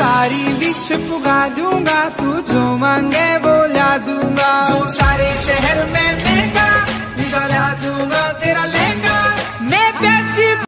सारी विश पुगा दूंगा, तू जो मांगे वो ला दूंगा। जो सारे शहर में देगा ला दूंगा तेरा